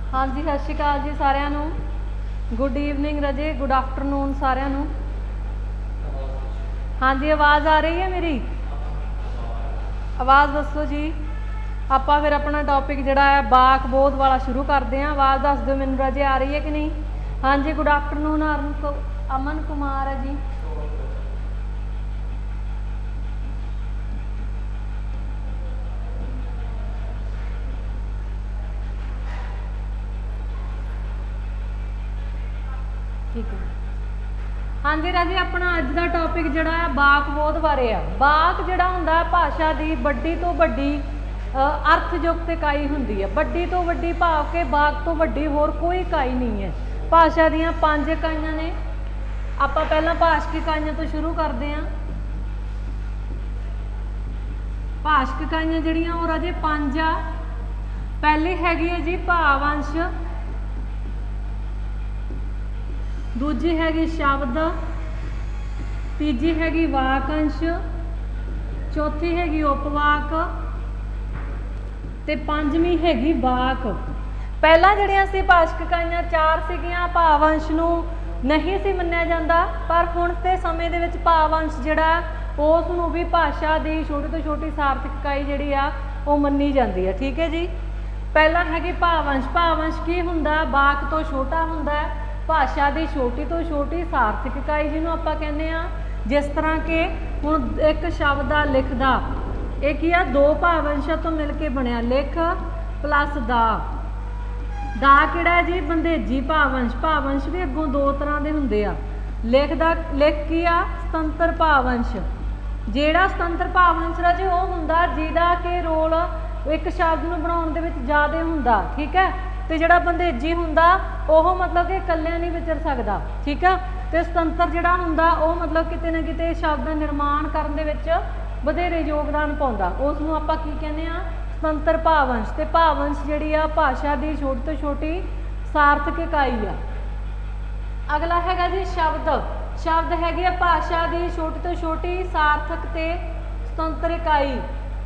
हाँ जी, सत श्री अकाल जी सारिਆਂ ਨੂੰ। गुड ईवनिंग रजे, गुड आफ्टरनून सारिਆਂ ਨੂੰ। हाँ जी, आवाज़ आ रही है मेरी? आवाज़ दसो जी। आप फिर अपना टॉपिक जोड़ा है बाक बोध वाला शुरू करते हैं। आवाज़ दस दो मैनू रजे, आ रही है कि नहीं? हाँ जी, गुड आफ्टरनून अमन कुमार है जी। ठीक है। हाँ जी राजी, अपना अज का टॉपिक जोड़ा है बाक बोध बारे आ। बाक जोड़ा हुंदा भाषा की वड्डी तो वड्डी अर्थयुक्त इकाई हुंदी है। वड्डी तो वड्डी भाव के बाक तो वड्डी होर कोई इकाई नहीं है। भाषा दीयां 5 इकाइयां ने। आपां पहलां भाषक इकाइयां तो शुरू करते हैं। भाषक इकाइयां जिहड़ियां ओह राजे 5 आ। पहली हैगी है जी भावांश, दूजी हैगी शब्द, तीजी हैगी वाकंश, चौथी हैगी उपवाक ते पंजवीं हैगी वाक। पहला जिहड़ियां सी भाषक इकाइयां 4 सीगियां। भावांश नूं नहीं सी मन्निया जांदा, पर हुण ते समय दे विच भावांश जिहड़ा उस नूं भी भाषा दी छोटी तो छोटी सार्थक इकाई जिहड़ी आ ओह मन्नी जांदी है। ठीक है जी। पहला हैगी भावांश। भावांश की हुंदा? वाक तो छोटा हुंदा है। भाषा की छोटी तो छोटी सार्थक इकाई जिन्होंने आप कहने आ। जिस तरह के हुण एक शब्द आ लिखदा, एक ही आ 2 भावंशा तो मिलके बनया। लिख प्लस दा। दा किहड़ा है जी? बंधेजी भावंश। भावंश भी अगों 2 तरह के हुंदे आ। लिख दा लिख की आ? सुतंत्र भावंश। जिहड़ा सुतंत्र भावंश राजे वो हुंदा जिहदा के रोल एक शब्द नूं बनाउण दे विच ज़्यादा हुंदा। ठीक है। तो जिहड़ा बंधेजी हुंदा ओह मतलब कि इकल्लिया नहीं विचर सकदा। ठीक है। तो सुतंत्र जिहड़ा हुंदा ओह मतलब किते ना किते शब्द दा निर्माण करन दे विच वधेरे योगदान पाउंदा। उस नूं आपां की कहने आ? सुतंत्र भावंश। ते भावंश जिहड़ी आ भाषा की छोटी तो छोटी सार्थक इकाई आ। अगला हैगा जी शब्द। शब्द हैगी आ भाषा की छोटी तो छोटी सार्थक ते सुतंत्र इकाई।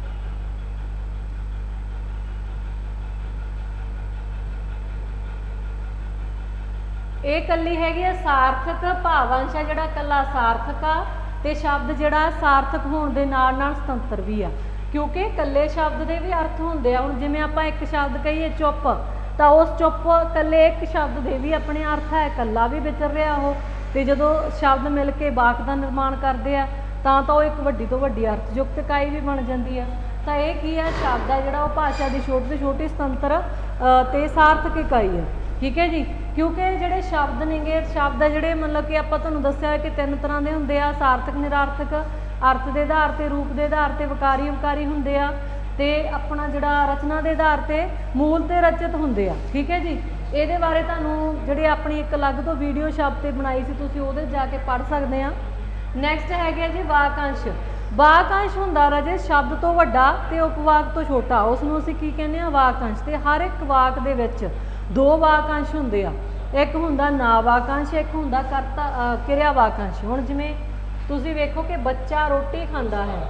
ये कली हैगी है सार्थक। भावंश है जिहड़ा कला सार्थक आ, ते शब्द जिहड़ा सार्थक होने दे नाल नाल सुतंत्र भी आ, क्योंकि कले शब्द के भी अर्थ होंदे आ। हुण जिवें आपां एक शब्द कहीए चुप, तो उस चुप कले एक शब्द के भी अपने अर्थ है, कला भी विचर रहा हो। तो जदों शब्द मिल के वाक का निर्माण करते हैं तो एक वड्डी तो वड्डी अर्थयुक्त इकाई भी बन जाती है। तो ये की है? शब्द है जिहड़ा ओह भाषा की छोटी तो छोटी सुतंत्र ते सार्थक इकाई है। ठीक है जी। क्योंकि जिहड़े शब्द नेगे, शब्द जिहड़े मतलब कि आपां तुहानूं दस्सिआ कि 3 तरह के हुंदे आ। सार्थक, निरार्थक, अर्थ के आधार ते, रूप के आधार ते, विकारी विकारी हुंदे आ, ते अपना जिहड़ा रचना के आधार ते, मूल ते रचित हुंदे आ। ठीक है जी। इहदे बारे तुहानूं जिहड़ी अपनी एक अलग तो वीडियो शब्द ते बनाई सी, तुसीं उहदे जाके पढ़ सकदे आ। नैक्सट हैगे जी वाकांश। वाकांश हुंदा राजे शब्द तो वड्डा ते उपवाक तो छोटा, उसनूं असीं की कहने आ? वाकांश। ते हर एक वाक दे विच 2 वाकांश हुंदे आ। एक हुंदा ना वाकांश, एक हुंदा करता क्रिया वाकांश। हुण जिवें तुसीं वेखो कि बच्चा रोटी खांदा है,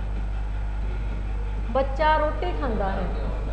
बच्चा रोटी खांदा है,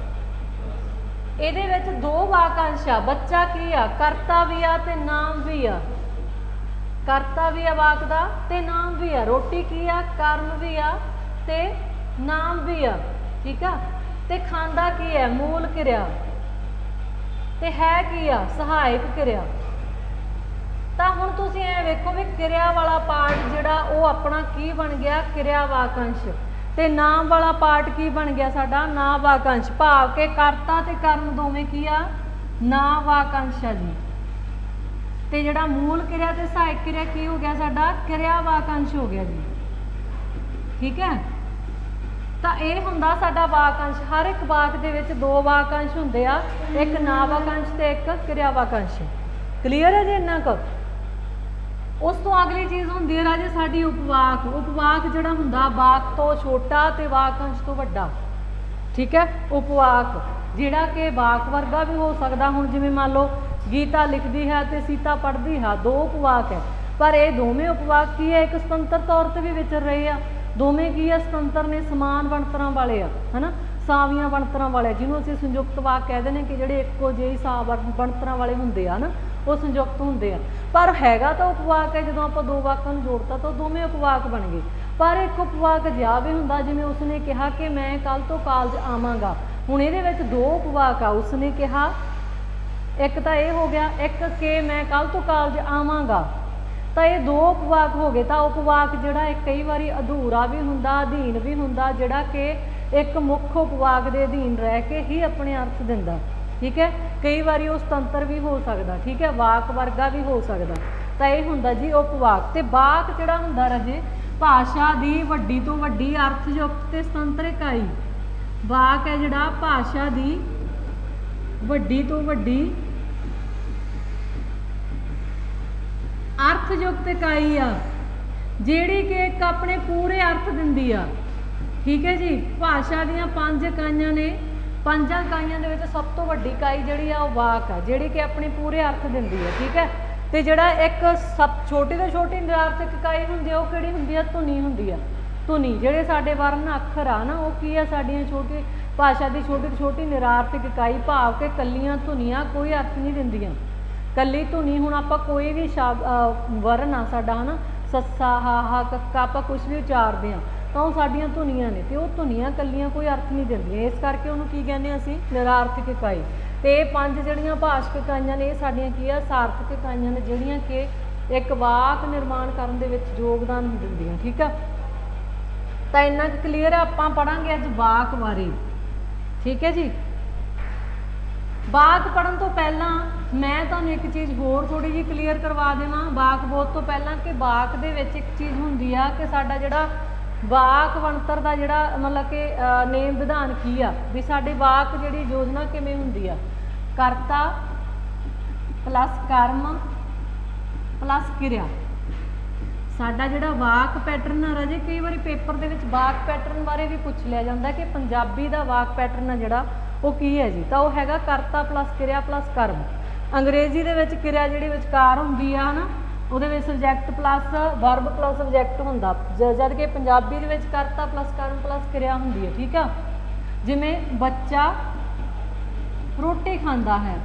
इहदे विच 2 वाकांश आ। बच्चा की आ? करता भी आ ते नाम भी आ। करता भी आ वाक दा ते नाम भी आ। रोटी की आ? कर्म भी आ ते नाम भी आ। ठीक आ। ते खांदा की है? मूल क्रिया। ते है की आ? सहायक क्रिया। तो हुण तुसीं ऐ वेखो भी क्रिया वाला पार्ट जिहड़ा वो अपना की बन गया? क्रिया वाकांश। ते नाम वाला पार्ट की बन गया साडा? ना वाकांश। भाव के करता ते कर्म दोवें की आ? ना वाकांश आ जी। ते जिहड़ा मूल क्रिया ते सहायक क्रिया की हो गया साडा? क्रिया वाकांश हो गया जी। ठीक है। तो यह हुंदा साडा वाकांश। हर एक वाक दे विच 2 वाकांश हुंदे आ, एक ना वाकांश ते एक क्रिया वाकांश। क्लीयर है जी इन्ना क? उस तो अगली चीज़ हुंदी है राजे साडी उपवाक। उपवाक जिहड़ा हुंदा वाक तो छोटा ते वाकांश तो वड्डा। ठीक है। उपवाक जिहड़ा कि वाक वर्गा भी हो सकदा। हुण जिवें मान लो गीता लिखदी है तो सीता पढ़दी है, 2 उपवाक है, पर ये दोवें उपवाक की है? एक सुतंत्र तौर पर भी विचर रहे हैं। दोवें की है? सुतंत्र ने, समान बनतरां वाले आ, है ना। ਸਾਵੀਆਂ ਬਣਤਰਾਂ ਵਾਲੇ, ਜਿਹਨੂੰ ਅਸੀਂ ਸੰਯੁਕਤ ਵਾਕ ਕਹਿ ਦਿੰਦੇ ਕਿ ਜਿਹੜੇ ਇੱਕੋ ਜਿਹੀ ਸਾ ਬਣਤਰਾਂ ਵਾਲੇ ਹੁੰਦੇ ਆ ਨਾ, ਉਹ ਸੰਯੁਕਤ ਹੁੰਦੇ ਆ। ਪਰ ਹੈਗਾ ਤਾਂ ਉਪਵਾਕ ਹੈ, ਜਦੋਂ ਆਪਾਂ ਦੋ ਵਾਕਾਂ ਨੂੰ ਜੋੜਤਾ ਤਾਂ ਦੋਵੇਂ ਉਪਵਾਕ ਬਣ ਗਏ। ਪਰ ਇੱਕ ਉਪਵਾਕ ਜਿਹਾ ਵੀ ਹੁੰਦਾ, ਜਿਵੇਂ ਉਸਨੇ ਕਿਹਾ ਕਿ ਮੈਂ ਕੱਲ੍ਹ ਤੋਂ ਕਾਲਜ ਆਵਾਂਗਾ। ਹੁਣ ਇਹਦੇ ਵਿੱਚ ਦੋ ਉਪਵਾਕ ਆ, ਉਸਨੇ ਕਿਹਾ ਇੱਕ ਤਾਂ ਇਹ ਹੋ ਗਿਆ, ਇੱਕ ਕਿ ਮੈਂ ਕੱਲ੍ਹ ਤੋਂ ਕਾਲਜ ਆਵਾਂਗਾ, ਤਾਂ ਇਹ ਦੋ ਉਪਵਾਕ ਹੋ ਗਏ। ਤਾਂ ਉਪਵਾਕ ਜਿਹੜਾ ਇਹ ਕਈ ਵਾਰੀ ਅਧੂਰਾ ਵੀ ਹੁੰਦਾ, ਅਧੀਨ ਵੀ ਹੁੰਦਾ, ਜਿਹੜਾ ਕਿ ਇੱਕ ਮੁੱਖ ਉਪਵਾਕ ਦੇ ਅਧੀਨ ਰਹਿ ਕੇ ਹੀ ਆਪਣੇ ਅਰਥ ਦਿੰਦਾ। ਠੀਕ ਹੈ, ਕਈ ਵਾਰੀ ਉਹ ਸੁਤੰਤਰ ਵੀ ਹੋ ਸਕਦਾ। ਠੀਕ ਹੈ, ਵਾਕ ਵਰਗਾ ਵੀ ਹੋ ਸਕਦਾ। ਤਾਂ ਇਹ ਹੁੰਦਾ ਜੀ ਉਪਵਾਕ। ਤੇ ਵਾਕ ਜਿਹੜਾ ਹੁੰਦਾ ਰਾਜੇ, ਭਾਸ਼ਾ ਦੀ ਵੱਡੀ ਤੋਂ ਵੱਡੀ ਅਰਥਯੁਕਤ ਤੇ ਸੁਤੰਤਰ ਇਕਾਈ। ਵਾਕ ਹੈ ਜਿਹੜਾ ਭਾਸ਼ਾ ਦੀ ਵੱਡੀ ਤੋਂ ਵੱਡੀ ਅਰਥਯੁਕਤ ਇਕਾਈ ਆ, ਜਿਹੜੀ ਕਿ ਇੱਕ ਆਪਣੇ ਪੂਰੇ ਅਰਥ ਦਿੰਦੀ ਆ। ਠੀਕ ਹੈ ਜੀ, ਭਾਸ਼ਾ ਦੀਆਂ 5 ਇਕਾਈਆਂ ਨੇ, 5 ਇਕਾਈਆਂ ਦੇ ਵਿੱਚ ਸਭ ਤੋਂ ਵੱਡੀ ਇਕਾਈ ਜਿਹੜੀ ਆ ਉਹ ਵਾਕ ਆ, ਜਿਹੜੀ ਕਿ ਆਪਣੇ ਪੂਰੇ ਅਰਥ ਦਿੰਦੀ ਹੈ। ਠੀਕ ਹੈ, ਤੇ ਜਿਹੜਾ ਇੱਕ ਸਭ ਛੋਟੀ ਤੋਂ ਛੋਟੀ ਨਿਰਾਰਥਕ ਇਕਾਈ ਹੁੰਦੀ ਆ, ਉਹ ਕਿਹੜੀ ਹੁੰਦੀ ਆ? ਧੁਨੀ ਹੁੰਦੀ ਆ। ਧੁਨੀ ਜਿਹੜੇ ਸਾਡੇ ਵਰਨ ਅੱਖਰ ਆ ਨਾ, ਉਹ ਕੀ ਆ? ਸਾਡੀਆਂ ਛੋਟੀ ਭਾਸ਼ਾ ਦੀ ਛੋਟੀ ਤੋਂ ਛੋਟੀ ਨਿਰਾਰਥਕ ਇਕਾਈ, ਭਾਵ ਕਿ ਕੱਲੀਆਂ ਧੁਨੀਆਂ ਕੋਈ ਅਰਥ ਨਹੀਂ ਦਿੰਦੀਆਂ। ਕੱਲੀ ਧੁਨੀ, ਹੁਣ ਆਪਾਂ ਕੋਈ ਵੀ ਵਰਨ ਆ ਸਾਡਾ ਹੈ ਨਾ, ਸੱਸਾ ਹਾ ਕੱਕਾ, ਆਪਾਂ ਕੁਛ ਵੀ ਉਚਾਰਦੇ ਹਾਂ ਤਾਂ ਉਹ ਸਾਡੀਆਂ ਧੁਨੀਆਂ ਨੇ, ਤੇ ਉਹ ਧੁਨੀਆਂ ਕੱਲੀਆਂ ਕੋਈ ਅਰਥ ਨਹੀਂ ਦਿੰਦੀਆਂ। ਇਸ ਕਰਕੇ ਉਹਨੂੰ ਕੀ ਕਹਿੰਦੇ ਹਾਂ ਅਸੀਂ? ਨਿਰਾਰਥਕ ਇਕਾਈ। ਤੇ ਇਹ 5 ਜਿਹੜੀਆਂ ਭਾਸ਼ਕ ਇਕਾਈਆਂ ਨੇ, ਇਹ ਸਾਡੀਆਂ ਕੀ ਆ? ਸਾਰਥਕ ਇਕਾਈਆਂ ਨੇ, ਜਿਹੜੀਆਂ ਕਿ ਇੱਕ ਵਾਕ ਨਿਰਮਾਣ ਕਰਨ ਦੇ ਵਿੱਚ ਯੋਗਦਾਨ ਦਿੰਦੀਆਂ। ਠੀਕ ਆ, ਤਾਂ ਇੰਨਾ ਕੁ ਕਲੀਅਰ ਆ। ਆਪਾਂ ਪੜਾਂਗੇ ਅੱਜ ਵਾਕ ਬਾਰੇ। ਠੀਕ ਹੈ ਜੀ, ਵਾਕ ਪੜ੍ਹਨ ਤੋਂ ਪਹਿਲਾਂ ਮੈਂ ਤੁਹਾਨੂੰ ਇੱਕ ਚੀਜ਼ ਹੋਰ ਥੋੜੀ ਜਿਹੀ ਕਲੀਅਰ ਕਰਵਾ ਦੇਵਾਂ ਵਾਕ ਬੋਧ ਤੋਂ ਪਹਿਲਾਂ, ਕਿ ਵਾਕ ਦੇ ਵਿੱਚ ਇੱਕ ਚੀਜ਼ ਹੁੰਦੀ ਆ ਕਿ ਸਾਡਾ ਜਿਹੜਾ ਵਾਕ ਬਣਤਰ ਦਾ ਜਿਹੜਾ ਮਤਲਬ ਕਿ ਨੇਮ ਵਿਧਾਨ ਕੀ ਆ, ਵੀ ਸਾਡੇ ਵਾਕ ਜਿਹੜੀ ਯੋਜਨਾ ਕਿਵੇਂ ਹੁੰਦੀ ਆ? ਕਰਤਾ ਪਲੱਸ ਕਰਮ ਪਲੱਸ ਕਿਰਿਆ। ਸਾਡਾ ਜਿਹੜਾ ਵਾਕ ਪੈਟਰਨ ਆ ਰਾਜੇ, ਕਈ ਵਾਰੀ ਪੇਪਰ ਦੇ ਵਿੱਚ ਵਾਕ ਪੈਟਰਨ ਬਾਰੇ ਵੀ ਪੁੱਛ ਲਿਆ ਜਾਂਦਾ ਕਿ ਪੰਜਾਬੀ ਦਾ ਵਾਕ ਪੈਟਰਨ ਆ ਜਿਹੜਾ ਉਹ ਕੀ ਹੈ ਜੀ? ਤਾਂ ਉਹ ਹੈਗਾ ਕਰਤਾ ਪਲੱਸ ਕਿਰਿਆ ਪਲੱਸ ਕਰਮ। ਅੰਗਰੇਜ਼ੀ ਦੇ ਵਿੱਚ ਕਿਰਿਆ ਜਿਹੜੀ ਵਿਚਕਾਰ ਹੁੰਦੀ ਆ ਨਾ, ਉਹਦੇ ਵਿੱਚ subject plus verb plus subject ਹੁੰਦਾ, ਜਦ ਕਿ ਪੰਜਾਬੀ ਦੇ ਵਿੱਚ ਕਰਤਾ ਪਲੱਸ ਕਰਮ ਪਲੱਸ ਕਿਰਿਆ ਹੁੰਦੀ ਹੈ। ਠੀਕ ਆ, ਜਿਵੇਂ ਬੱਚਾ ਰੋਟੀ ਖਾਂਦਾ ਹੈ,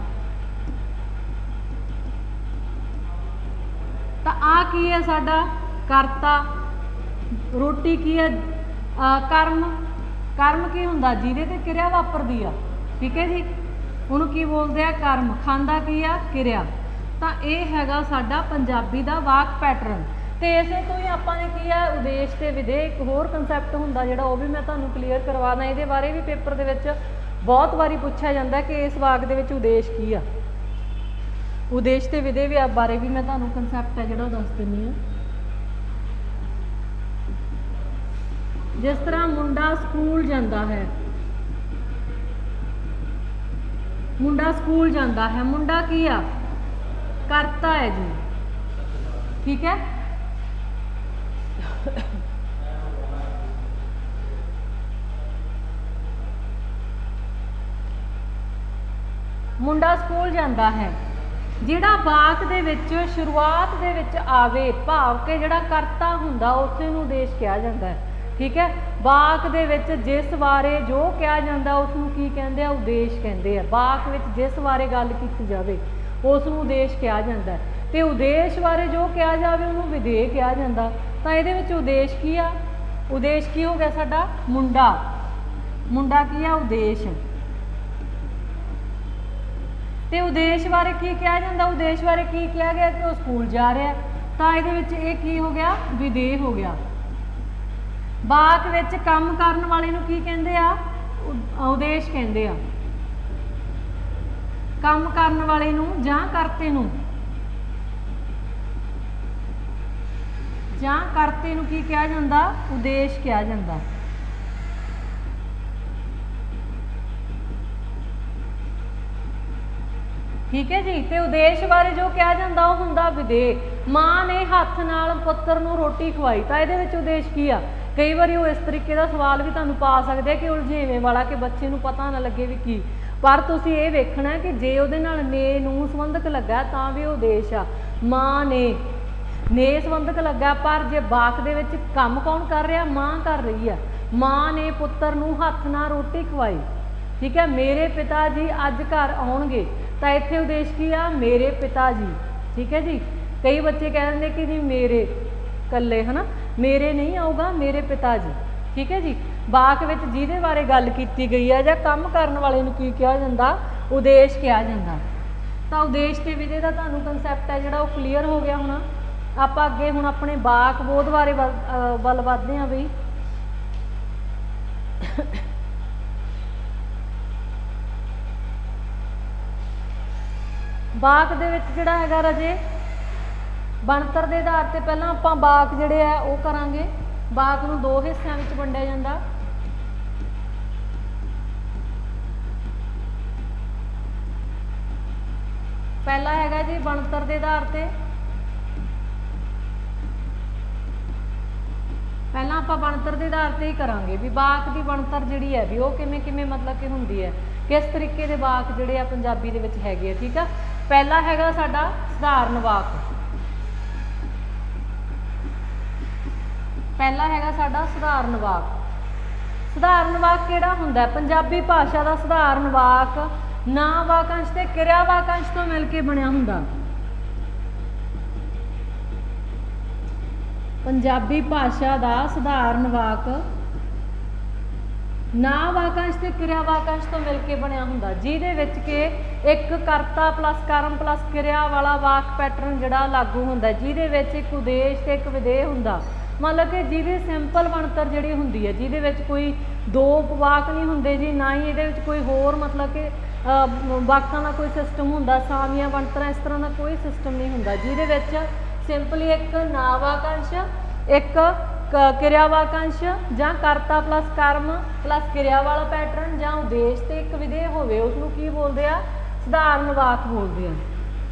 ਤਾਂ ਆ ਕੀ ਹੈ ਸਾਡਾ? ਕਰਤਾ। ਰੋਟੀ ਕੀ ਹੈ? ਕਰਮ। ਕਰਮ ਕੀ ਹੁੰਦਾ? ਜਿਹਦੇ ਤੇ ਕਿਰਿਆ ਵਾਪਰਦੀ ਆ। ਠੀਕ ਹੈ ਜੀ, ਉਹਨੂੰ ਕੀ ਬੋਲਦੇ ਆ? ਕਰਮ। ਖਾਂਦਾ ਕੀ ਆ? ਕਿਰਿਆ। ਤਾਂ ਇਹ ਹੈਗਾ ਸਾਡਾ ਪੰਜਾਬੀ ਦਾ ਵਾਕ ਪੈਟਰਨ। ਤੇ ਇਸੇ ਤੋਂ ਹੀ ਆਪਾਂ ਨੇ ਕੀ ਆ? ਉਦੇਸ਼ ਤੇ ਵਿਧੇਯ। ਇੱਕ ਹੋਰ ਕੰਸੈਪਟ ਹੁੰਦਾ ਜਿਹੜਾ, ਉਹ ਵੀ ਮੈਂ ਤੁਹਾਨੂੰ ਕਲੀਅਰ ਕਰਵਾਉਣਾ। ਇਹਦੇ ਬਾਰੇ ਵੀ ਪੇਪਰ ਦੇ ਵਿੱਚ ਬਹੁਤ ਵਾਰੀ ਪੁੱਛਿਆ ਜਾਂਦਾ ਕਿ ਇਸ ਵਾਕ ਦੇ ਵਿੱਚ ਉਦੇਸ਼ ਕੀ ਆ। ਉਦੇਸ਼ ਤੇ ਵਿਧੇਯ ਬਾਰੇ ਵੀ ਮੈਂ ਤੁਹਾਨੂੰ ਕੰਸੈਪਟ ਹੈ ਜਿਹੜਾ ਉਹ ਦੱਸ ਦਿੰਦੀ ਹਾਂ। ਜਿਸ ਤਰ੍ਹਾਂ ਮੁੰਡਾ ਸਕੂਲ ਜਾਂਦਾ ਹੈ, ਮੁੰਡਾ ਸਕੂਲ ਜਾਂਦਾ ਹੈ, ਮੁੰਡਾ ਕੀ ਆ? ਕਰਤਾ ਹੈ ਜੀ। ਠੀਕ ਹੈ, ਮੁੰਡਾ ਸਕੂਲ ਜਾਂਦਾ ਹੈ। ਜਿਹੜਾ ਵਾਕ ਦੇ ਵਿੱਚ ਸ਼ੁਰੂਆਤ ਦੇ ਵਿੱਚ ਆਵੇ, ਭਾਵ ਕਿ ਜਿਹੜਾ ਕਰਤਾ ਹੁੰਦਾ, ਉਸੇ ਨੂੰ ਉਦੇਸ਼ ਕਿਹਾ ਜਾਂਦਾ ਹੈ। ਠੀਕ ਹੈ, ਵਾਕ ਦੇ ਵਿੱਚ ਜਿਸ ਬਾਰੇ ਜੋ ਕਿਹਾ ਜਾਂਦਾ ਉਸ ਨੂੰ ਕੀ ਕਹਿੰਦੇ ਆ? ਉਦੇਸ਼ ਕਹਿੰਦੇ ਆ। ਵਾਕ ਵਿੱਚ ਜਿਸ ਬਾਰੇ ਗੱਲ ਕੀਤੀ ਜਾਵੇ ਉਸ ਨੂੰ ਉਦੇਸ਼ ਕਿਹਾ ਜਾਂਦਾ ਹੈ, ਤੇ ਉਦੇਸ਼ ਬਾਰੇ ਜੋ ਕਿਹਾ ਜਾਵੇ ਉਹਨੂੰ ਵਿਧੇਯ ਕਿਹਾ ਜਾਂਦਾ। ਤਾਂ ਇਹਦੇ ਵਿੱਚ ਉਦੇਸ਼ ਕੀ ਆ? ਉਦੇਸ਼ ਕੀ ਹੋ ਗਿਆ ਸਾਡਾ? ਮੁੰਡਾ। ਮੁੰਡਾ ਕੀ ਆ? ਉਦੇਸ਼। ਤੇ ਉਦੇਸ਼ ਬਾਰੇ ਕੀ ਕਿਹਾ ਜਾਂਦਾ? ਉਦੇਸ਼ ਬਾਰੇ ਕੀ ਕਿਹਾ ਗਿਆ? ਕਿ ਉਹ ਸਕੂਲ ਜਾ ਰਿਹਾ। ਤਾਂ ਇਹਦੇ ਵਿੱਚ ਇਹ ਕੀ ਹੋ ਗਿਆ? ਵਿਧੇਯ ਹੋ ਗਿਆ। ਵਾਕ ਵਿੱਚ ਕੰਮ ਕਰਨ ਵਾਲੇ ਨੂੰ ਕੀ ਕਹਿੰਦੇ ਆ? ਉਦੇਸ਼ ਕਹਿੰਦੇ ਆ। ਕੰਮ ਕਰਨ ਵਾਲੇ ਨੂੰ ਜਾਂ ਕਰਤੇ ਨੂੰ, ਜਾਂ ਕਰਤੇ ਨੂੰ ਕੀ ਕਿਹਾ ਜਾਂਦਾ? ਉਦੇਸ਼ ਕਿਹਾ ਜਾਂਦਾ। ਠੀਕ ਹੈ ਜੀ, ਤੇ ਉਦੇਸ਼ ਬਾਰੇ ਜੋ ਕਿਹਾ ਜਾਂਦਾ ਉਹ ਹੁੰਦਾ ਵਿਧੇਯ। ਮਾਂ ਨੇ ਹੱਥ ਨਾਲ ਪੁੱਤਰ ਨੂੰ ਰੋਟੀ ਖਵਾਈ, ਤਾਂ ਇਹਦੇ ਵਿੱਚ ਉਦੇਸ਼ ਕੀ ਆ? ਕਈ ਵਾਰੀ ਉਹ ਇਸ ਤਰੀਕੇ ਦਾ ਸਵਾਲ ਵੀ ਤੁਹਾਨੂੰ ਪਾ ਸਕਦੇ ਆ ਕਿ ਉਲਝੇਵੇਂ ਵਾਲਾ, ਕਿ ਬੱਚੇ ਨੂੰ ਪਤਾ ਨਾ ਲੱਗੇ ਵੀ ਕੀ। ਪਰ ਤੁਸੀਂ ਇਹ ਵੇਖਣਾ ਕਿ ਜੇ ਉਹਦੇ ਨਾਲ ਨੇ ਨੂੰ ਸੰਬੰਧਕ ਲੱਗਾ ਤਾਂ ਵੀ ਉਦੇਸ਼ ਆ। ਮਾਂ ਨੇ ਸੰਬੰਧਕ ਲੱਗਾ, ਪਰ ਜੇ ਵਾਕ ਦੇ ਵਿੱਚ ਕੰਮ ਕੌਣ ਕਰ ਰਿਹਾ? ਮਾਂ ਕਰ ਰਹੀ ਆ, माँ ने पुत्र नूं हथ नाल रोटी खवाई। ठीक है, मेरे पिता जी अज घर आउणगे, तो इत्थे उद्देश की आ मेरे पिता जी। ठीक है जी, कई बच्चे कह देंगे कि जी मेरे कल्ले है ना, मेरे नहीं आऊगा, मेरे पिता जी। ठीक है जी, वाक विच जिहदे बारे गल कीती गई है जां काम करन वाले नूं की कहा जांदा, उद्देश कहा जांदा। तो उद्देश ते विधे दा तुहानूं कंसैप्ट है जिहड़ा वो क्लीयर हो गया होना। आपां अगे हुण अपने वाक बोध बारे वल वधदे हां बई। वाक दे विच जिहड़ा हैगा राजे ਬਣਤਰ ਦੇ आधार ਤੇ ਪਹਿਲਾਂ ਆਪਾਂ ਵਾਕ ਜਿਹੜੇ ਆ ਉਹ ਕਰਾਂਗੇ। वाक ਨੂੰ ਦੋ ਹਿੱਸਿਆਂ ਵਿੱਚ ਵੰਡਿਆ ਜਾਂਦਾ। ਪਹਿਲਾ ਹੈਗਾ ਜੀ ਬਣਤਰ ਦੇ ਆਧਾਰ ਤੇ। ਪਹਿਲਾਂ ਆਪਾਂ ਬਣਤਰ ਦੇ ਆਧਾਰ ਤੇ ਹੀ ਕਰਾਂਗੇ ਵੀ ਵਾਕ ਦੀ ਬਣਤਰ ਜਿਹੜੀ ਹੈ ਵੀ ਉਹ ਕਿਵੇਂ ਕਿਵੇਂ ਮਤਲਬ ਕਿ ਹੁੰਦੀ ਹੈ, ਕਿਸ ਤਰੀਕੇ ਦੇ ਵਾਕ ਜਿਹੜੇ ਆ ਪੰਜਾਬੀ ਦੇ ਵਿੱਚ ਹੈਗੇ ਆ। ਠੀਕ ਆ, ਪਹਿਲਾ ਹੈਗਾ ਸਾਡਾ ਸਧਾਰਨ ਵਾਕ। ਪਹਿਲਾ ਹੈਗਾ ਸਾਡਾ ਸਧਾਰਨ ਵਾਕ। ਸਧਾਰਨ ਵਾਕ ਕਿਹੜਾ ਹੁੰਦਾ? ਪੰਜਾਬੀ ਭਾਸ਼ਾ ਦਾ ਸਧਾਰਨ ਵਾਕ ਨਾਂ ਵਾਕੰਸ਼ ਤੇ ਕਿਰਿਆ ਵਾਕੰਸ਼ ਤੋਂ ਮਿਲ ਕੇ ਬਣਿਆ ਹੁੰਦਾ। ਪੰਜਾਬੀ ਭਾਸ਼ਾ ਦਾ ਸਧਾਰਨ ਵਾਕ ਨਾਂ ਵਾਕੰਸ਼ ਤੇ ਕਿਰਿਆ ਵਾਕੰਸ਼ ਤੋਂ ਮਿਲ ਕੇ ਬਣਿਆ ਹੁੰਦਾ, ਜਿਹਦੇ ਵਿੱਚ ਕਿ ਇੱਕ ਕਰਤਾ ਪਲੱਸ ਕਰਮ ਪਲੱਸ ਕਿਰਿਆ ਵਾਲਾ ਵਾਕ ਪੈਟਰਨ ਜਿਹੜਾ ਲਾਗੂ ਹੁੰਦਾ, ਜਿਹਦੇ ਵਿੱਚ ਇੱਕ ਉਦੇਸ਼ ਤੇ ਇੱਕ ਵਿਧੇਯ ਹੁੰਦਾ। मतलब कि जिहदी सिंपल बनतर जिहड़ी हुंदी है, जिहदे विच कोई दो वाक नहीं हुंदे जी, ना ही इहदे विच कोई होर मतलब कि वाकां दा कोई सिस्टम हुंदा, सावियां बनतरां इस तरह का कोई सिस्टम नहीं हुंदा, जिहदे विच सिंपली एक ना वाकंश, एक किरिया वाकंश जां करता प्लस कर्म प्लस किरिया वाला पैटर्न जां उद्देश ते एक विधेय होवे, उसनूं की बोलदे आ? सधारण वाक बोलदे आ।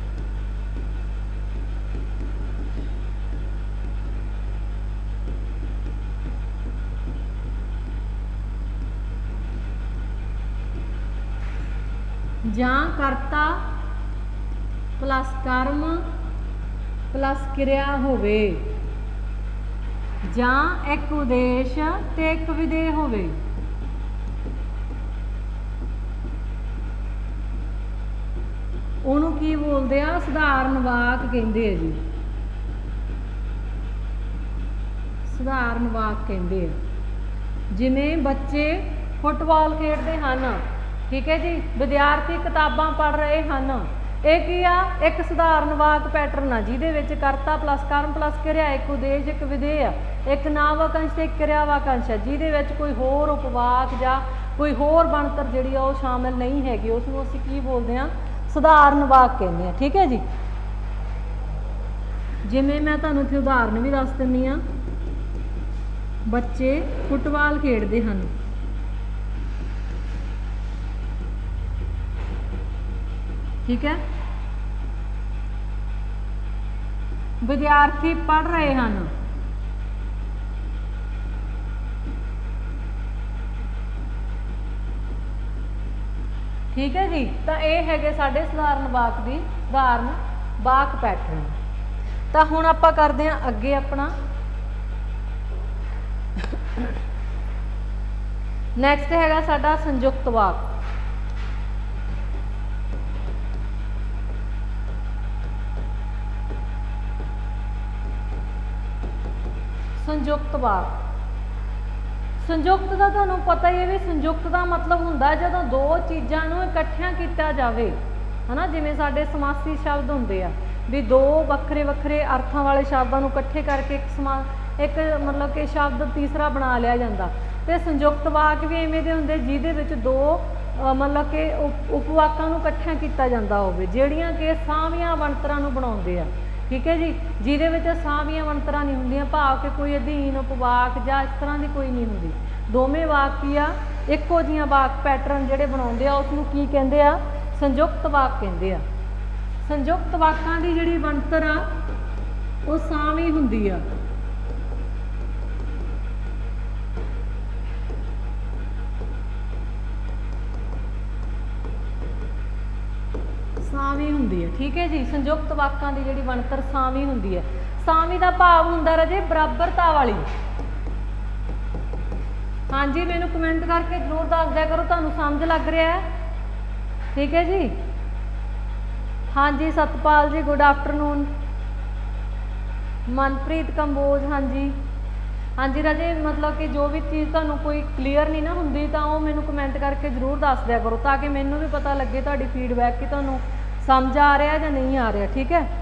ਜਾਂ ਕਰਤਾ ਪਲੱਸ ਕਰਮ ਪਲੱਸ ਕਿਰਿਆ ਹੋਵੇ ਜਾਂ ਇੱਕ ਉਦੇਸ਼ ਤੇ ਇੱਕ ਵਿਧੇਯ ਹੋਵੇ। ਉਹਨੂੰ ਕੀ ਬੋਲਦੇ ਆ? ਸਧਾਰਨ ਵਾਕ ਕਹਿੰਦੇ ਆ ਜੀ, ਸਧਾਰਨ ਵਾਕ ਕਹਿੰਦੇ ਆ। ਜਿਵੇਂ ਬੱਚੇ ਫੁੱਟਬਾਲ ਖੇਡਦੇ ਹਨ, ठीक है जी, विद्यार्थी किताबां पढ़ रहे हैं, ਇਹ ਕੀ ਆ? ਇੱਕ ਸਧਾਰਨ ਵਾਕ ਪੈਟਰਨ ਆ, ਜਿਹਦੇ ਵਿੱਚ ਕਰਤਾ ਪਲੱਸ ਕਰਮ ਪਲੱਸ ਕਿਰਿਆ, ਇੱਕ ਉਦੇਸ਼ ਇੱਕ ਵਿਧੇਯ ਆ, ਇੱਕ ਨਾਮ ਵਾਕੰਸ਼ ਤੇ ਇੱਕ ਕਿਰਿਆ ਵਾਕੰਸ਼ ਆ, ਜਿਹਦੇ ਵਿੱਚ ਕੋਈ ਹੋਰ ਉਪਵਾਕ ਜਾਂ ਕੋਈ ਹੋਰ ਬਣਤਰ ਜਿਹੜੀ ਆ ਉਹ ਸ਼ਾਮਿਲ ਨਹੀਂ ਹੈਗੀ, ਉਸ ਨੂੰ ਅਸੀਂ ਕੀ ਬੋਲਦੇ ਆ? ਸਧਾਰਨ ਵਾਕ ਕਹਿੰਦੇ ਆ। ਠੀਕ ਹੈ ਜੀ, ਜਿਵੇਂ ਮੈਂ ਤੁਹਾਨੂੰ ਇੱਥੇ ਉਦਾਹਰਨ ਵੀ ਦੱਸ ਦਿੰਦੀ ਆ। ਬੱਚੇ ਫੁੱਟਬਾਲ ਖੇਡਦੇ ਹਨ, ठीक है, विद्यार्थी पढ़ रहे हैं, ठीक है जी। तो यह है साडे सधारण वाक की सधारण वाक पैटर्न। तो हुण आपां करदे हां अगे अपना नैक्सट हैगा साडा संयुक्त वाक। संयुक्त वाक, संयुक्त का तुहानूं पता ही है भी संयुक्त का मतलब हुंदा जदों दो चीज़ां नूं इकट्ठियां कीता जावे, है ना। जिवें साडे समासी शब्द हुंदे आ भी दो वक्रे वक्रे अर्थां वाले शब्दां नूं इकट्ठे करके एक मतलब कि शब्द तीसरा बना लिया जाता। तो संयुक्त वाक भी इवें दे हुंदे जिहदे विच दो मतलब कि उपवाकां नूं इकट्ठियां कीता जांदा होवे, जिहड़ियां कि सावियां बनतरां नूं बनाउंदे आ। ठीक है जी, जिहदे विच सावियां बनतरां नहीं हुंदियां, भाव कि कोई अधीन उपवाक जां इस तरह की कोई नहीं हुंदी। दोवें वाक की आ इक्को जिहियां वाक पैटर्न जिहड़े बनाउंदे आ उसनूं की कहंदे आ? संयुक्त वाक कहंदे आ। संयुक्त वाकां दी जिहड़ी बनतर आ वो सावी हुंदी आ। सावी हुंदी है। ठीक है जी, संयुक्त वाकां दी जिहड़ी बनतर सावी हुंदी है। सावी दा भाव हुंदा राजे बराबरता वाली, हाँ जी, मैनू कमेंट करके जरूर दस दिया करो तुहानू समझ लग रहा है। ठीक है जी। हाँ जी सतपाल जी गुड आफ्टरनून। मनप्रीत कंबोज हाँ जी। हाँ जी राजे, मतलब कि जो भी चीज़ तुहानू कोई क्लीयर नहीं ना होंदी तो वो मैनू कमेंट करके जरूर दस दिया करो, ताकि मैनू भी पता लगे तुहाडी फीडबैक कि तुहानू समझ आ रहा या नहीं आ रहा। ठीक है।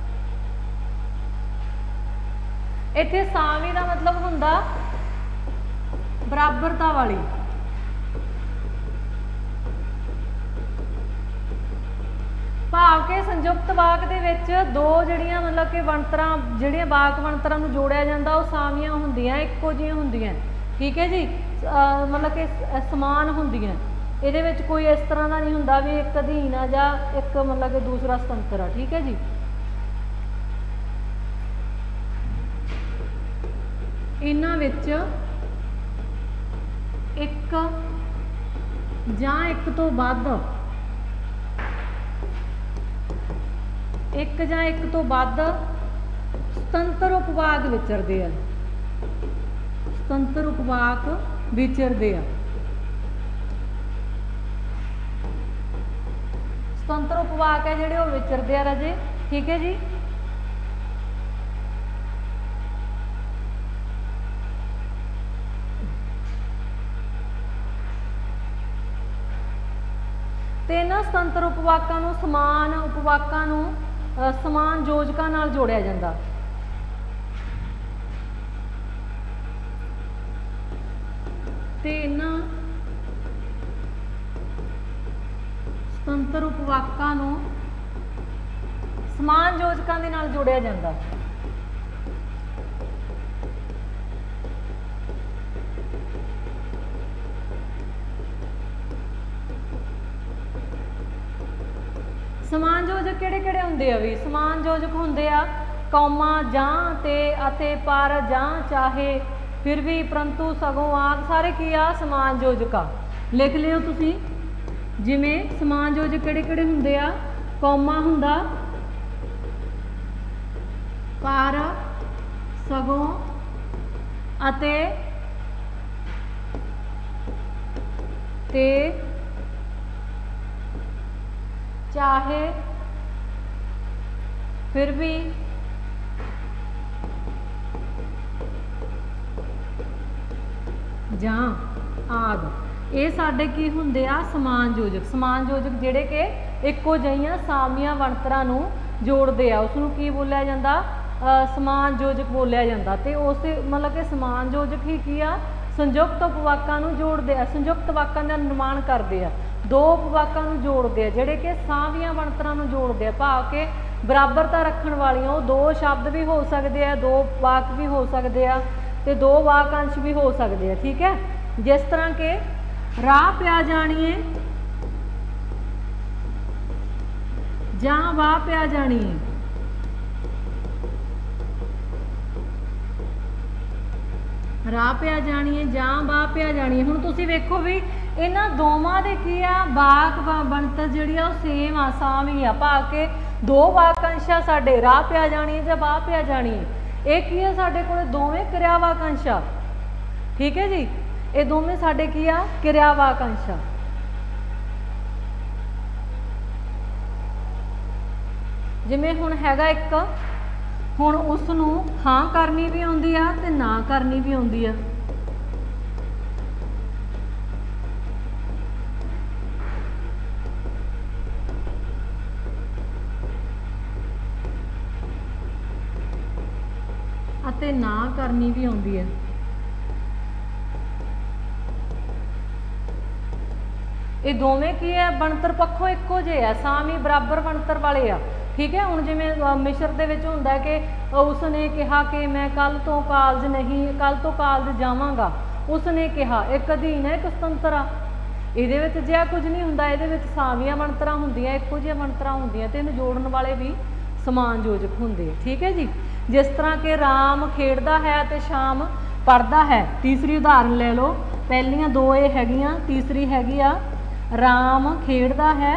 इत्थे सावी का मतलब हुंदा बराबरता वाली। भाव के संयुक्त वाक दे विच दो जिहड़ियां मतलब कि बनतरां जिहड़ियां वाक बनतरां नूं जोड़िया जांदा वो सावियां हुंदियां, इक्को जिहियां हुंदियां। ठीक है जी। मतलब कि समान हुंदियां। इहदे विच कोई इस तरह का नहीं हुंदा भी एक अधीन आ जां एक मतलब कि दूसरा सुतंत्र आ। ठीक है जी। इन्हां विच एक जां एक तो वध एक जां एक तो वध सुतंत्र उपवाक विचरदे आ। सुतंत्र उपवाक विचरदे आ। सुतंत्र उपवाक है जिहड़े वो विचरदे आ राजे। ठीक है जी। ते इन्हां सुतंत्र उपवाकां नूं समान उपवाकां नूं समान योजकां नाल जोड़िया जांदा। ते इन्हां सुतंत्र उपवाकां नूं समान योजकां दे नाल जोड़िया जांदा। समान योजक किहड़े-किहड़े हुंदे आ? भी समान योजक हुंदे आ कौमा जां ते अते पर जां चाहे फिर भी परंतु सगों आदि सारे की आ समान योजक आ। लिख लिओ तुसीं। जिवें समान योजक किहड़े-किहड़े हुंदे आ? कौमा हुंदा, पर सगों अते ते चाहे फिर भी जां आदि ये साडे की हुंदे आ समान योजक। समान योजक जिहड़े कि इक्को जिहियां सावियां बनतरां नूं जोड़दे आ उसनूं की बोलिया जांदा? समान योजक बोलिया जांदा। ते उस मतलब कि समान योजक ही की आ संयुक्त उपवाकां नूं जोड़दे आ, संयुक्त वाकां दा निर्माण करदे आ। दो उपवाकां नूं जोड़दे आ जिहड़े कि सावियां बनतरां नूं जोड़दे आ। भाव के बराबरता रखण वालियां वो दो शब्द भी हो सकदे आ, दो वाक भी हो सकदे आ ते दो वाकांश भी हो सकदे आ। ठीक है। जिस तरह के राह पिया जाणीए जां वाह पिया जाणीए। राह पिया जाणीए जां वाह पिया जाणीए। हुण तुसीं वेखो भी इन्हां दोवां दे की आ वाक बनतर जिहड़ी आ सेम आ, सावी आ। भाव के दो वाकांश आ साडे राह पिया जाणीए जां वाह पिया जाणीए। ये की है साडे कोले दोवें क्रिया वाकांश आ। ठीक है जी। ये दोवें साडे की आ क्रिया वाकांश आ। जिवें हुण हैगा एक, हुण उसनूं हाँ करनी भी आउंदी आ ते ना करनी भी आउंदी आ। अते ना करनी भी आउंदी है। ये दोवें की है बनतर पक्षों इक्को जे है, सावी बराबर बनतर वाले आ। ठीक है। हुण जिवें मिश्र दे विच हुंदा कि उसने कहा कि मैं कल तो कॉलेज नहीं, कल तो कॉलेज जावांगा। उसने कहा एक अधीन है एक सुतंत्र आ। इहदे विच जिहा कुछ नहीं हुंदा, इहदे विच सावियां बनतरां हुंदियां, इक्को जिहियां बनतरां हुंदियां ते इहनूं जोड़न वाले भी समान योजक हुंदे। ठीक है जी। जिस तरह के राम खेडदा है ते शाम पढ़दा है। तीसरी उदाहरण ले लो। पहलियां दो ये हैगियां, तीसरी हैगी आ राम खेडदा है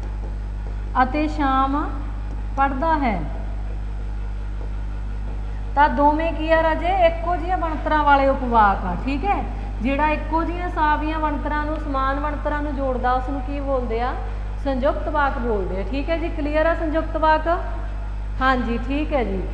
अते शाम पढ़दा है। ਤਾਂ ਦੋਵੇਂ ਕੀ ਆ ਰਾਜੇ ਇੱਕੋ ਜਿਹੀਆਂ ਬਣਤਰਾਂ ਵਾਲੇ ਉਪਵਾਕ ਆ। ਠੀਕ ਹੈ, ਜਿਹੜਾ ਇੱਕੋ ਜਿਹੀਆਂ ਸਾਵੀਆਂ ਬਣਤਰਾਂ ਨੂੰ ਸਮਾਨ ਬਣਤਰਾਂ ਨੂੰ ਜੋੜਦਾ ਉਸ ਨੂੰ ਕੀ ਬੋਲਦੇ ਆ, ਸੰਯੁਕਤ ਵਾਕ ਬੋਲਦੇ ਆ। ਠੀਕ ਹੈ ਜੀ, ਕਲੀਅਰ ਆ ਸੰਯੁਕਤ ਵਾਕ? ਹਾਂਜੀ ਠੀਕ ਹੈ ਜੀ।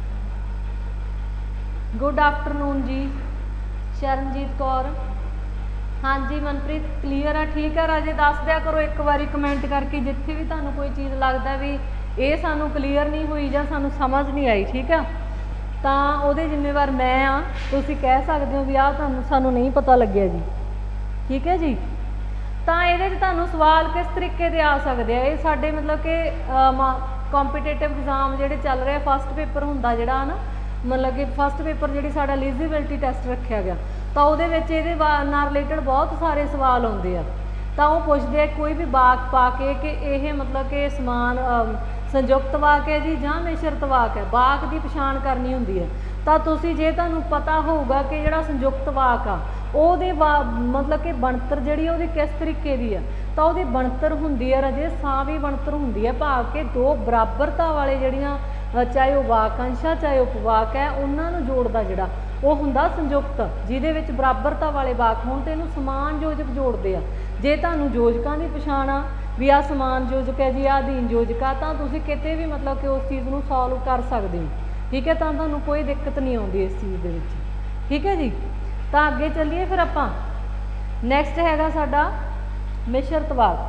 Good afternoon ji Sharanjit Kaur. हाँ जी मनप्रीत क्लीयर है। ठीक है राजे, दस दिया करो एक बारी कमेंट करके जिथे भी तुहानू कोई चीज़ लगता भी ये सानू क्लीयर नहीं हुई या सानू समझ नहीं आई। ठीक है, तो वो जिम्मेवार मैं हाँ, तुसीं कह सकते हो भी आ तुहानू सानू नहीं पता लग्या जी। ठीक है जी, तो ये तुहानू सवाल किस तरीके दे आ सकते हैं, ये साडे मतलब कि कॉम्पीटेटिव एग्जाम जिहड़े चल रहे फस्ट पेपर हुंदा जिहड़ा ना, मतलब कि फस्ट पेपर जी साडा एलिजिबिलिटी टैसट रखा गया, तो वो नाल रिलेटेड बहुत सारे सवाल आते हैं। तो वो पूछते हैं कोई भी वाक पा के कि यह मतलब कि समान संयुक्त वाक है जी जां मिश्रित वाक है, वाक की पछाण करनी होंदी है। तो तुसीं जे तुहानूं पता होगा कि जिहड़ा संयुक्त वाक आ ਉਹਦੇ मतलब कि ਬਣਤਰ ਜਿਹੜੀ ਉਹਦੀ किस तरीके की है, तो ਉਹਦੀ ਬਣਤਰ ਹੁੰਦੀ है राजे ਸਾਵੀ ਬਣਤਰ ਹੁੰਦੀ है, भाव के दो बराबरता वाले ਜਿਹੜੀਆਂ चाहे वह वाकंश आ चाहे उपवाक है उन्होंने जोड़ता जोड़ा वो हुंदा संयुक्त, जिहदे विच बराबरता वाले वाक होण ते इहनूं समान योजक जोड़ते हैं। जे तुहानूं योजकां दी पछाण आ भी आ समान योजक है जी, आ अधीन योजक आ, तां तुसीं किते भी मतलब कि उस चीज़ नूं सॉल्व कर सकते हो। ठीक है, तां तुहानूं कोई दिक्कत नहीं आउंदी इस चीज़ दे विच। ठीक है जी, तो अगे चलीए फिर आपां नैक्सट हैगा साडा मिश्रित वाक।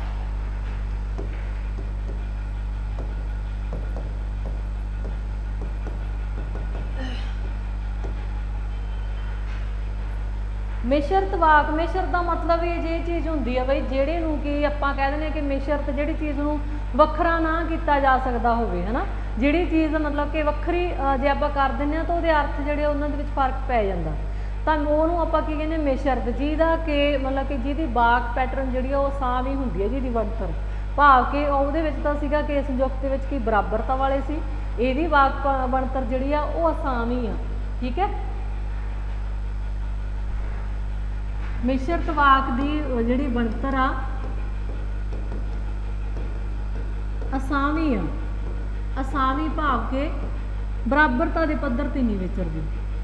मिश्रित वाक, मिश्रित का मतलब ये चीज़ होंगी है बई जेड़े नूं कि आपां कह दें कि मिश्रित जिहड़ी चीज़ नूं वखरा ना किया जा सकता होवे, है ना, जिहड़ी चीज़ मतलब कि वखरी जे आपां कर दिंदे तो उहदे अर्थ जिहड़े उन्हां दे विच फर्क पै जांदा, तां ओहनूं आपां की कहंदे मिश्रित, जिहदा कि मतलब कि जिहदी वाक पैटर्न जिहड़ी वो सावी हुंदी है, जिहदी बनतर भाव के उहदे विच तां सीगा कि संयुक्त दे विच की बराबरता वाले सी, इहदी वाक बनतर जिहड़ी आ वो असावी आ। ठीक है, मिश्रित वाक की जिहड़ी बनतर आ असावी आ, असावी भाव के बराबरता के पद्धर ते नहीं विचरदी।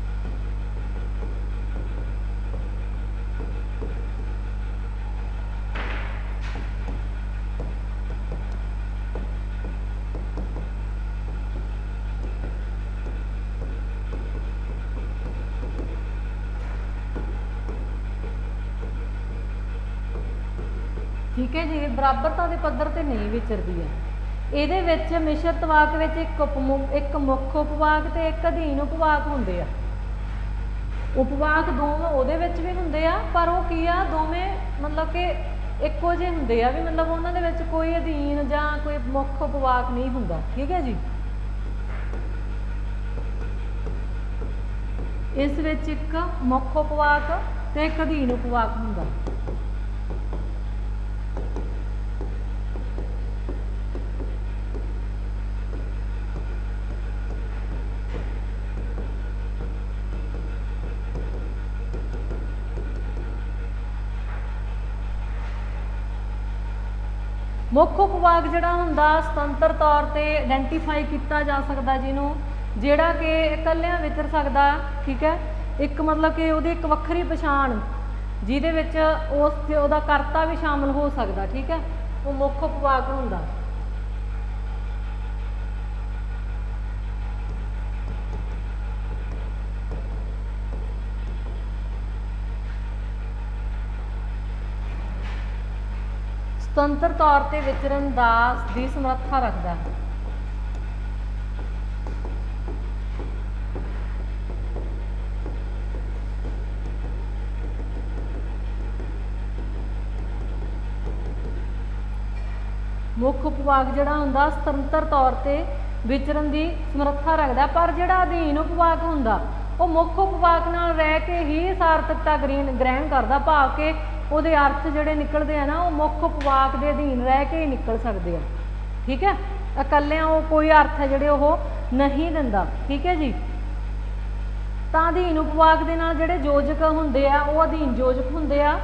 ठीक है जी, बराबरता के पद्धर ते नहीं विचरदी है। ਇਹਦੇ ਵਿੱਚ मिश्रित वाक ਵਿੱਚ एक मुख उपवाक ਤੇ एक अधीन उपवाक ਹੁੰਦੇ ਆ। उपवाक दोवें ਉਹਦੇ ਵਿੱਚ भी ਹੁੰਦੇ ਆ, पर वो की आ दोवें मतलब कि ਇੱਕੋ ਜਿਹੇ ਹੁੰਦੇ ਆ, भी मतलब ਉਹਨਾਂ ਦੇ ਵਿੱਚ कोई अधीन ਜਾਂ कोई मुख उपवाक नहीं ਹੁੰਦਾ। ठीक है जी, इस ਵਿੱਚ एक मुख उपवाक ਤੇ एक अधीन उपवाक ਹੁੰਦਾ। मुख उपवाक जिहड़ा हुंदा सुतंत्र तौर पर आइडेंटिफाई किया जा सकता, जिन्हों जिहड़ा कि इकल्लियां विचर सकता। ठीक है, एक मतलब कि उहदी एक वक्खरी पछाण जिहदे विच उहदा करता भी शामिल हो सकता। ठीक है, वो मुख उपवाक हुंदा। सुतंत्र तौर पर विचरण की समर्था रखता है। मुख उपवाक जिहड़ा हुंदा सुतंत्र तौर पर विचरण की समर्था रखता, पर जिहड़ा अधीन उपवाक हुंदा वो मुख उपवाक नाल रह के ही सार्थकता ग्रहण करता, भाव के ਉਹਦੇ अर्थ ਜਿਹੜੇ निकलते हैं ना वो मुख उपवाक के अधीन रह के ही निकल सकते हैं। ठीक है, इकल्लियां वो कोई अर्थ है ਜਿਹੜੇ ਉਹ नहीं दिंदा। ठीक है जी, तो अधीन उपवाक ਦੇ ਨਾਲ ਜਿਹੜੇ योजक ਹੁੰਦੇ ਆ ਉਹ अधीन योजक ਹੁੰਦੇ ਆ।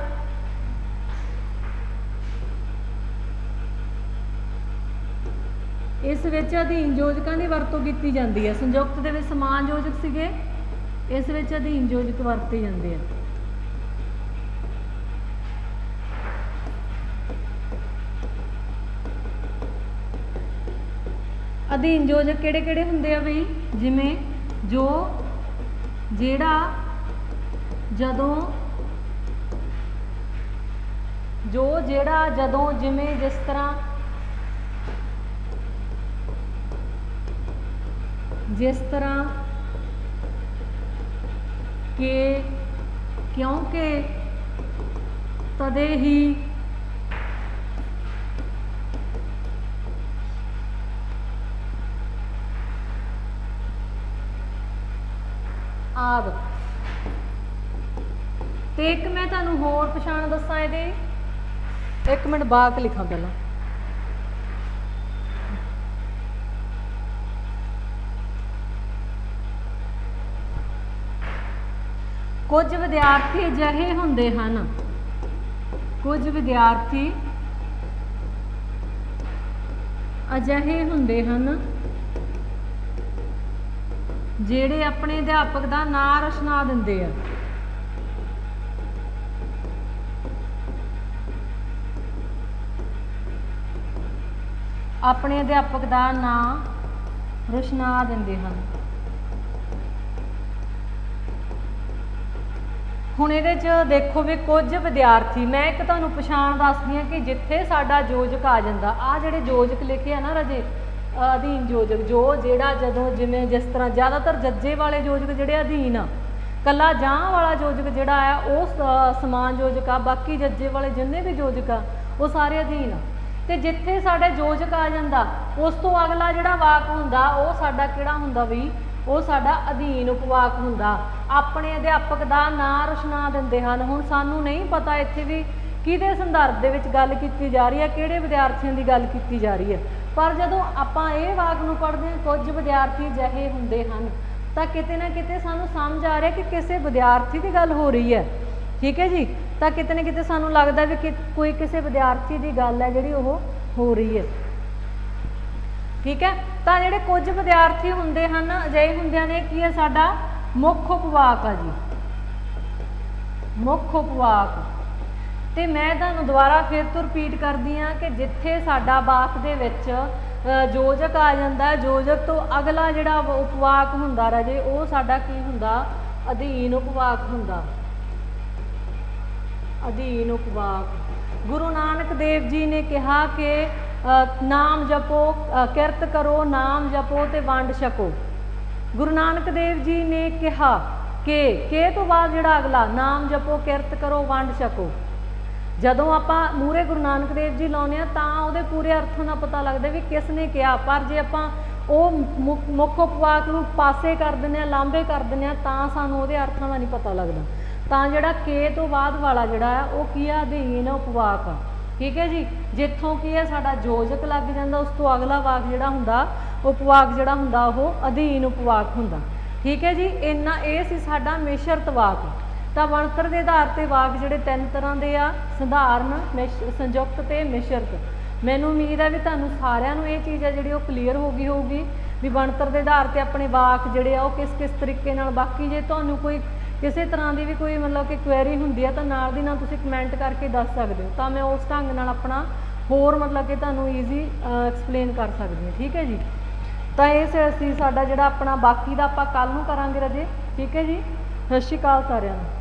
इस विच अधीन योजकों की वरतों की जाती है। संयुक्त दे विच समान योजक सीगे, इस विच अधीन योजक वरते जाते हैं। अधीन योजक किहड़े-किहड़े हुंदे आ बई, जिवें जो जेड़ा जदों जो जेड़ा जदों जिवें जिस तरह के क्योंकि तदे ही आदि। तो एक मैं तुहानूं होर पछाण दसां इहदे, एक मिनट वाक लिखां पहला। कुछ विद्यार्थी अजिहे हुंदे हन, कुछ विद्यार्थी अजिहे हुंदे हन ਜਿਹੜੇ अपने अध्यापक का नां रचना दिंदे आ। अपने अध्यापक का नां रचना दिंदे हन। हुण इहदे च देखो भी कुछ विद्यार्थी, मैं एक तुहानूं पछाण दसदी हां कि जिथे साडा योजक आ जांदा, आ जिहड़े योजक लिखे है ना राजे अधीन योजक, जो जेड़ा जदों जिवें जिस तरह ज़्यादातर जज्जे वाले योजक जिहड़े अधीन आ, कला जां वाला योजक जिहड़ा आ वो समान योजक आ, बाकी जज्जे वाले जिन्ने भी योजक आ वो सारे अधीन आ। ते जिथे साडा योजक आ जांदा उस तो अगला जिहड़ा वाक हुंदा वो साडा किहड़ा हुंदा बई, वो साडा अधीन उपवाक हुंदा। अपने अध्यापक का नां रचना दिंदे हन। हुण सानूं नहीं पता इत्थे भी किहदे संदर्भ दे विच गल कीती जा रही है, किहड़े विद्यार्थियों की गल कीती जा रही है, पर जदों आपां इह वाक नूं पढ़दे हां कुछ विद्यार्थी अजिहे हुंदे हन, तां किते ना किते सानूं समझ आ रहा कि किसी विद्यार्थी की गल हो रही है। ठीक है जी, तां किते ना किते सानूं लगदा भी कि कोई किसी विद्यार्थी की गल है जिहड़ी ओह हो रही है। ठीक है, तो जिहड़े कुछ विद्यार्थी हुंदे हन अजिहे हुंदे ने, की है साडा मुख उपवाक आ जी, मुख उपवाक। तो मैं तुहानूं दुबारा फिर तो रिपीट करदी हाँ कि जिथे साडा वाक दे विच योजक आ जांदा, योजक तो अगला जिहड़ा उपवाक हुंदा राजे वो साडा की हुंदा, अधीन उपवाक हुंदा, अधीन उपवाक। गुरु नानक देव जी ने कहा कि नाम जपो, किरत करो, नाम जपो ते वंड छको। गुरु नानक देव जी ने कहा कि तो बाद जिहड़ा अगला नाम जपो, किरत करो, वंड छको। जदों आपां मूहरे गुरु नानक देव जी लाउने आ तां उहदे पूरे अर्थों का पता लगदा भी किसने कहा, पर जे आपां ਉਹ ਮੁੱਖ ਉਪਵਾਕ ਨੂੰ ਪਾਸੇ ਕਰ ਦਿੰਦੇ ਹਾਂ, ਲਾਂਭੇ ਕਰ ਦਿੰਦੇ ਹਾਂ, ਤਾਂ ਸਾਨੂੰ ਉਹਦੇ ਅਰਥਾਂ ਦਾ ਨਹੀਂ ਪਤਾ ਲੱਗਦਾ। ਤਾਂ ਜਿਹੜਾ ਕੇ ਤੋਂ ਬਾਅਦ ਵਾਲਾ ਜਿਹੜਾ ਆ ਉਹ ਕੀ ਆ, ਅਧੀਨ ਉਪਵਾਕ ਆ। ਠੀਕ ਹੈ ਜੀ, ਜਿੱਥੋਂ ਕੀ ਹੈ ਸਾਡਾ ਯੋਜਕ ਲੱਗ ਜਾਂਦਾ, ਉਸ ਤੋਂ ਅਗਲਾ ਵਾਕ ਜਿਹੜਾ ਹੁੰਦਾ ਉਪਵਾਕ ਜਿਹੜਾ ਹੁੰਦਾ ਉਹ ਅਧੀਨ ਉਪਵਾਕ ਹੁੰਦਾ। ਠੀਕ ਹੈ ਜੀ, ਇੰਨਾ ਇਹ ਸੀ ਸਾਡਾ ਮਿਸ਼ਰਤ ਵਾਕ। ਤਾਂ ਬਣਤਰ ਦੇ ਆਧਾਰ 'ਤੇ ਵਾਕ ਜਿਹੜੇ ਤਿੰਨ ਤਰ੍ਹਾਂ ਦੇ ਆ, ਸਧਾਰਨ, ਸੰਯੁਕਤ ਤੇ ਮਿਸ਼ਰਤ। ਮੈਨੂੰ ਉਮੀਦ ਹੈ ਵੀ ਤੁਹਾਨੂੰ ਸਾਰਿਆਂ ਨੂੰ ਇਹ ਚੀਜ਼ ਹੈ ਜਿਹੜੀ ਉਹ ਕਲੀਅਰ ਹੋ ਗਈ ਹੋਊਗੀ ਵੀ ਬਣਤਰ ਦੇ ਆਧਾਰ 'ਤੇ ਆਪਣੇ ਵਾਕ ਜਿਹੜੇ ਆ ਉਹ ਕਿਸ ਕਿਸ ਤਰੀਕੇ ਨਾਲ। ਬਾਕੀ ਜੇ ਤੁਹਾਨੂੰ ਕੋਈ ਕਿਸੇ ਤਰ੍ਹਾਂ ਦੀ ਵੀ ਕੋਈ ਮਤਲਬ ਕਿ ਕੁਐਰੀ ਹੁੰਦੀ ਹੈ ਤਾਂ ਨਾਲ ਦੀ ਨਾਲ ਤੁਸੀਂ ਕਮੈਂਟ ਕਰਕੇ ਦੱਸ ਸਕਦੇ ਹੋ, ਤਾਂ ਮੈਂ ਉਸ ਢੰਗ ਨਾਲ ਆਪਣਾ ਹੋਰ ਮਤਲਬ ਕਿ ਤੁਹਾਨੂੰ ਈਜ਼ੀ ਐਕਸਪਲੇਨ ਕਰ ਸਕਦੀ ਹਾਂ। ਠੀਕ ਹੈ ਜੀ, ਤਾਂ ਇਹ ਸੀ ਸਾਡਾ ਜਿਹੜਾ ਆਪਣਾ, ਬਾਕੀ ਦਾ ਆਪਾਂ ਕੱਲ੍ਹ ਨੂੰ ਕਰਾਂਗੇ ਰਾਜੇ। ਠੀਕ ਹੈ ਜੀ, ਸਤਿ ਸ਼੍ਰੀ ਅਕਾਲ ਸਾਰਿਆਂ ਨੂੰ।